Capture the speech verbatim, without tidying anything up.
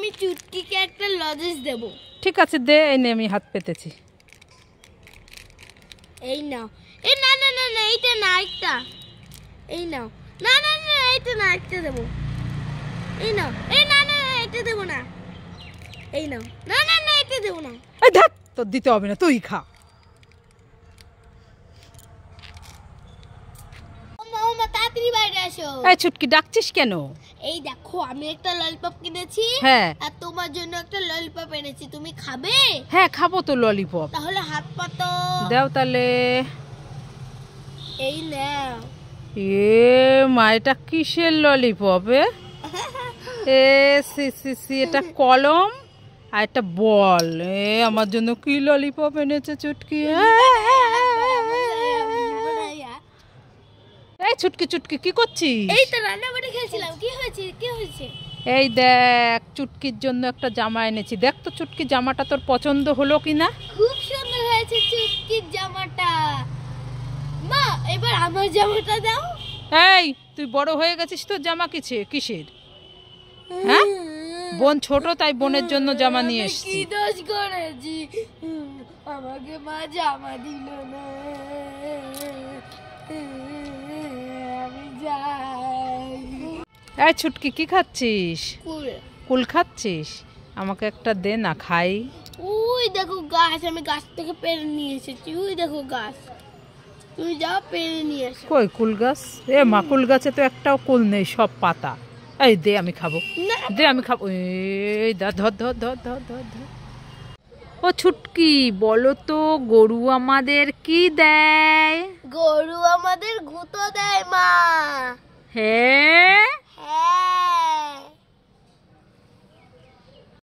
আমি চুটকিকে একটা লজেস দেব। ঠিক আছে দে, এই নে আমি হাত পেতেছি। এই নাও। এই না না না না এইটা না, একটা এই নাও। না না না এইটা না, একটা দেব। এই নাও। এই না না না এটা দেব না। এই নাও। না না না এটা দেব না। এই দেখ, তোর দিতে হবে না, তুই খা। ওমা ওমা তাড়াতাড়ি বাইরে আসো। এই চুটকি ডাকছিস কেন? এই দেখো আমি একটা ললিপপ কিনেছি। হ্যাঁ। আর তোমার জন্য একটা ললিপপ এনেছি, তুমি খাবে? হ্যাঁ খাবো তো ললিপপ। তাহলে হাত পাতো। দাও তাহলে। এই নাও। এ মা, এটা কিসের ললিপপ? এ সি সি সি, এটা কলম আর একটা বল। এ আমার জন্য কি ললিপপ এনেছে চুটকি। এই চুটকি চুটকি কি করছিস? এই তো রান্না করে খেলছিলাম। কি হয়েছে কি হয়েছে? এই দেখ, চুটকির জন্য একটা জামা এনেছি। দেখ তো চুটকি জামাটা তোর পছন্দ হলো কিনা। খুব সুন্দর হয়েছে চুটকির জামাটা। মা এবার আমার জামাটা দাও। এই তুই বড় হয়ে গেছিস, তোর জামা কিছে কিসের? হ্যাঁ, বোন ছোট তাই বোনের জন্য জামা নিয়ে এসেছি। কি দোষ করেছি? আমাকে মা জামা দিল না। আমি যাই। এই ছুটকি কি খাচ্ছিস? কুল। কুল খাচ্ছিস? আমাকে একটা দে না, খাই। ওই দেখো গাছ, আমি গাছ থেকে পেড়ে নিয়ে এসেছি। ওই দেখো গাছ, তুমি যাও পেড়ে নিয়ে এসো। কই কুল গাছ? এ মা, কুল গাছে তো একটাও কুল নেই, সব পাতা। এই দে, আমি খাবো। দে আমি খাবো। এই ধর ধর ধর ধর ধর ধর ধর। ও ছুটকি, বলো তো গরু আমাদের কি দেয়? গরু আমাদের গুঁতো দেয় মা। হ্যাঁ হ্যাঁ।